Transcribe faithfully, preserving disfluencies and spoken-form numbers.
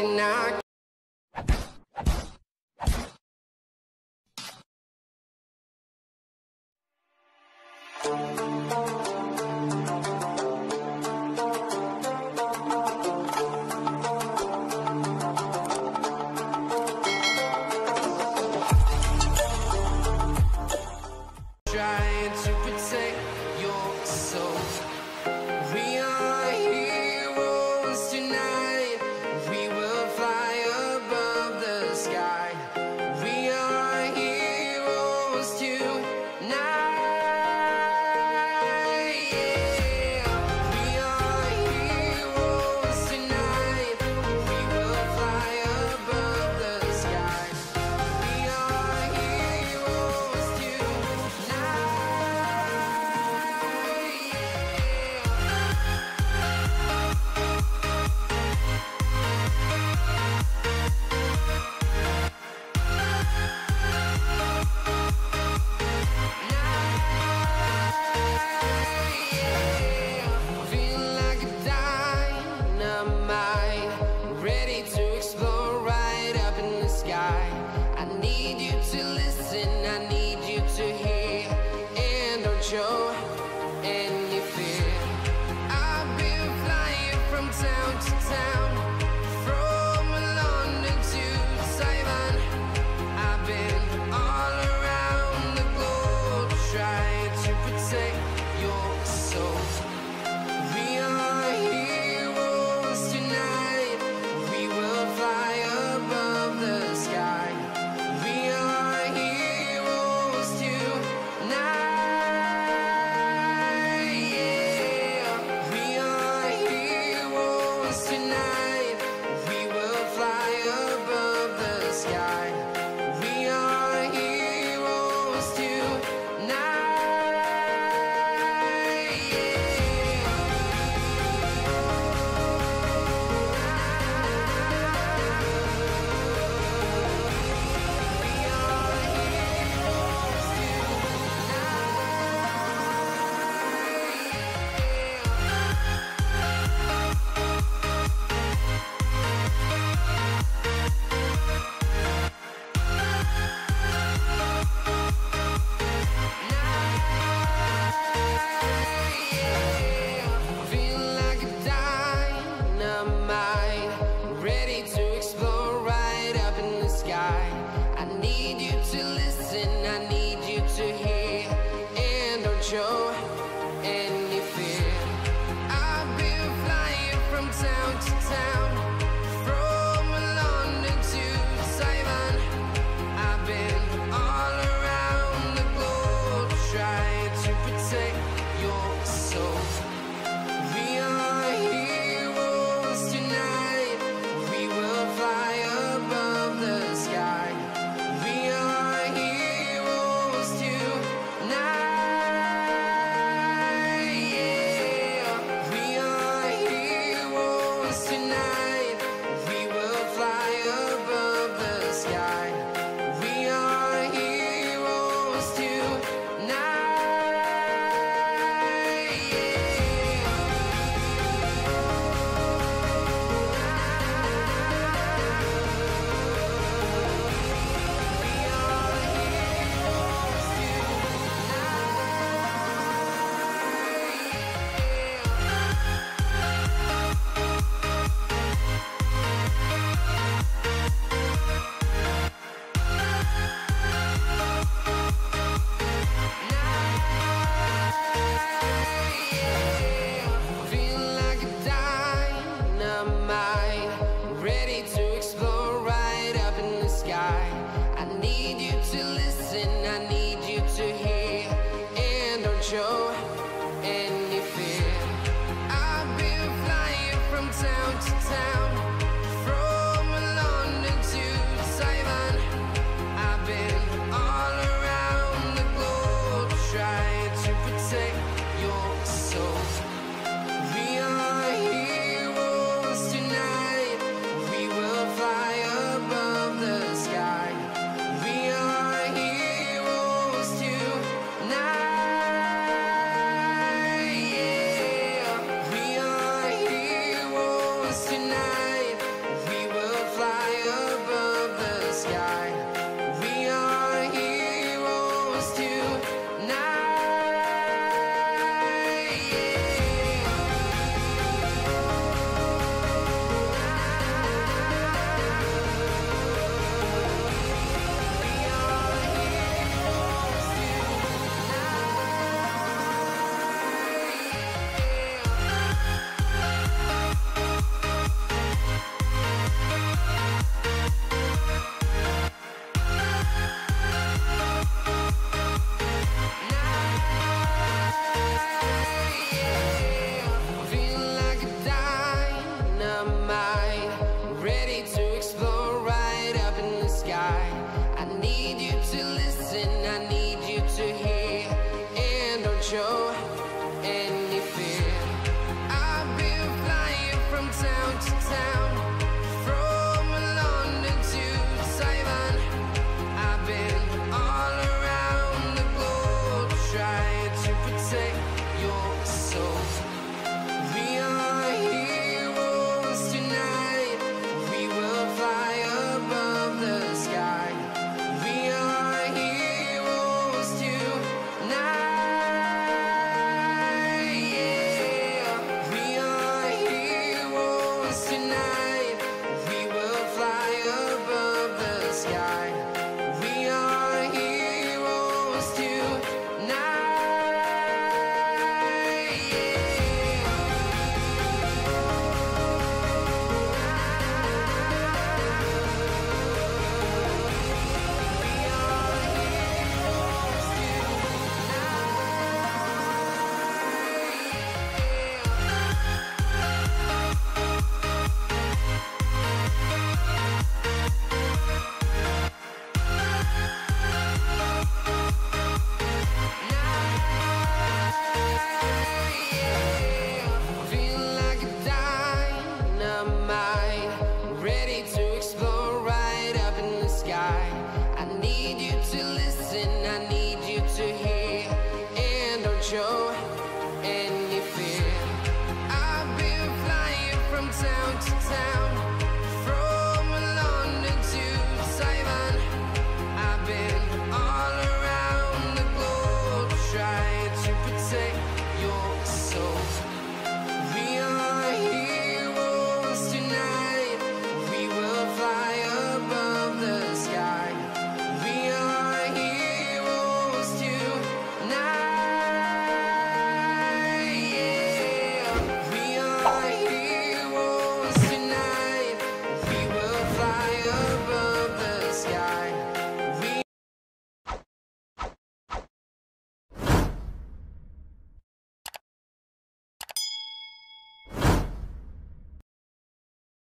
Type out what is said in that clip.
something I trying to protect your soul. We are heroes tonight. We will fly above the sky. We are heroes tonight. Yeah. We are heroes tonight. We will fly above the sky. We are heroes tonight. Feeling like a dynamite, ready to explode right up in the sky. I need you to listen, I need you to hear, and don't show any fear. I've been flying from town to town, from London to Taiwan. I've been all around the globe trying to protect your soul. We are heroes tonight. We will fly above the sky. We are heroes tonight. Yeah. We are heroes tonight. We will fly above the sky. We are heroes tonight. Feeling like a dynamite, ready to explode right up in the sky. I need you to listen, I need you to hear, and don't show any fear. I've been flying from town to town, from London to Taiwan. I've been all around the globe trying to protect your soul. We are heroes tonight. We will fly above the sky. We are heroes tonight. Yeah. We are heroes tonight. sky. I need you to listen, I need you to hear, and don't show any fear. I've been flying from town to town, from London to Taiwan. I've been all around the globe trying to protect your soul. We are heroes tonight, we will fly above the sky. We are heroes tonight, yeah. We are heroes tonight, we will fly above the sky.